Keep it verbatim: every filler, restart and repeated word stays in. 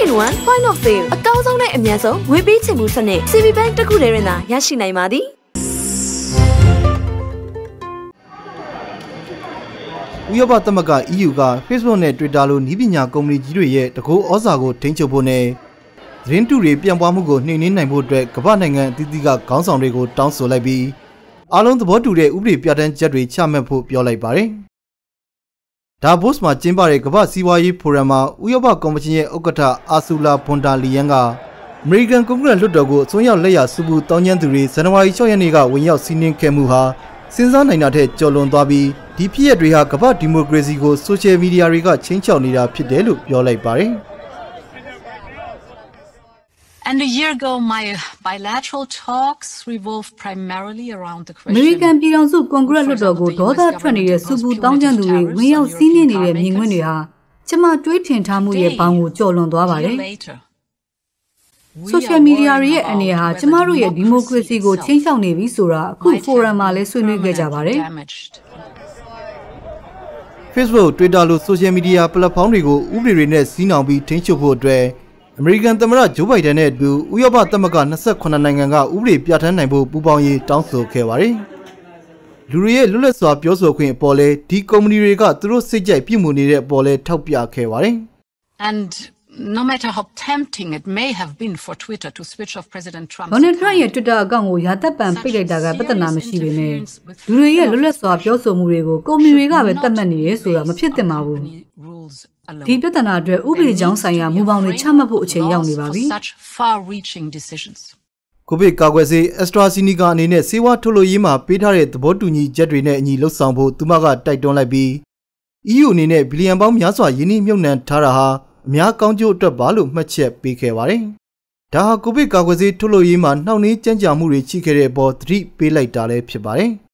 point one point of view အကောင်းဆုံးနဲ့အမြန်ဆုံးဝေပေးချင်မှုစနစ် C B Bank တစ်ခုတည်းရင်သာရရှိနိုင်ပါသည်ဥရောပသမဂ္ဂ E U က Facebook နဲ့ Twitter လိုနည်းပညာကုမ္ပဏီကြီးတွေရဲ့တကူဩဇာကိုထိန်းချုပ်ဖို့နဲ့သတင်းတုတွေပြန့်ပွားမှုကိုနှိမ်နင်းနိုင်ဖို့အတွက်ကမ္ဘာနိုင်ငံအသီးသီးကခေါင်းဆောင်တွေကိုတောင်းဆိုလိုက်ပြီးအားလုံးသဘောတူတဲ့ဥပဒေပြဋ္ဌာန်းချက်တွေချမှတ်ဖို့ပြောလိုက်ပါတယ်။ဒါဘော့စ်မှာကျင်းပတဲ့ကမ္ဘာစီးပွားရေးဖိုရမ်မှာဥရောပကော်မရှင်ရဲ့ဥက္ကဋ္ဌအာဆူလာဘွန်ဒါလီယန်ကအမေရိကန်ကွန်ဂရက်လွှတ်တော်ကိုအစွန်းရောက်လက်ရစူပူတောင်းကျမ်းသူတွေဇန်နဝါရီ၆ရက်နေ့ကဝင်ရောက်စီးနင်းခဲ့မှုဟာစဉ်းစားနိုင်တာထက်ကျော်လွန်သွားပြီးဒီဖြစ်ရပ်တွေဟာကမ္ဘာဒီမိုကရေစီကိုဆိုရှယ်မီဒီယာတွေကချင်းချောက်နေတာဖြစ်တယ်လို့ပြောလိုက်ပါတယ်။ And a year ago, my bilateral talks revolved primarily around the question. American ပြည်ထောင်စုကွန်ဂရက်လွှတ်တော်ကိုဒေါသထွက်နေတဲ့စူပူတောင်းကျမ်းသူတွေဝင်ရောက်စီးနင်းနေတဲ့မြင်ကွင်းတွေဟာကျမတွေးထင်ထားမှုရဲ့ဘောင်ကိုကျော်လွန်သွားပါတယ်။ Social media ရဲ့အနေဟာကျမတို့ရဲ့ဒီမိုကရေစီကိုချင်းချောက်နေပြီဆိုတာအခုဖိုရမ်မှာလည်းဆွေးနွေးခဲ့ကြပါတယ်။ Facebook, Twitter လို social media platform တွေကိုဥပဒေတွေနဲ့စီးနှောင်ပြီးထိန်းချုပ်ဖို့အတွက်အမေရိကန်သမ္မတဂျိုးဘိုင်ဒန်နဲ့အတူဥရောပသမဂ္ဂ၂၈နိုင်ငံကဥပဒေပြဋ္ဌာန်းနိုင်ဖို့ပူးပေါင်းရေးတောင်းဆိုခဲ့ပါတယ်။လူတွေရဲ့လွတ်လပ်စွာပြောဆိုခွင့်အပေါ်လဲဒီကုမ္ပဏီတွေကသူတို့စိတ်ကြိုက်ပြုမှုနေတဲ့အပေါ်လဲထောက်ပြခဲ့ပါတယ်။ And no matter how tempting it may have been for Twitter to switch off President Trump. Donald Trump ရဲ့ Twitter အကောင့်ကိုရာသက်ပံပိတ်လိုက်တာကပြဿနာမရှိပေမဲ့လူတွေရဲ့လွတ်လပ်စွာပြောဆိုမှုတွေကိုကုမ္ပဏီတွေကပဲသတ်မှတ်နေရဲဆိုတာမဖြစ်သင့်ပါဘူး။ဒီပြဿနာအတွက်ဥပဒေကြောင်းဆိုင်ရာမူပေါင်းတွေချမှတ်ဖို့အချိန်ရောက်နေပါပြီ။ကိုဗစ်ကာကွယ်ဆေး AstraZeneca အနေနဲ့ဆေးဝါးထုတ်လုပ်ရေးမှာပေးထားတဲ့သဘောတူညီချက်တွေနဲ့အညီလှုပ်ဆောင်ဖို့သူမကတိုက်တွန်းလိုက်ပြီး E U အနေနဲ့ဘီလီယံပေါင်းများစွာယင်းနှိမ့်မြုပ်နှံထားတာဟာအများကောင်းကျိုးအတွက်ပါလို့မှတ်ချက်ပေးခဲ့ပါတယ်။ဒါဟာကိုဗစ်ကာကွယ်ဆေးထုတ်လုပ်ရေးမှာနှောင့်နှေးကြမ်းကြာမှုတွေရှိခဲ့တဲ့အပေါ်သတိပေးလိုက်တာလည်းဖြစ်ပါတယ်။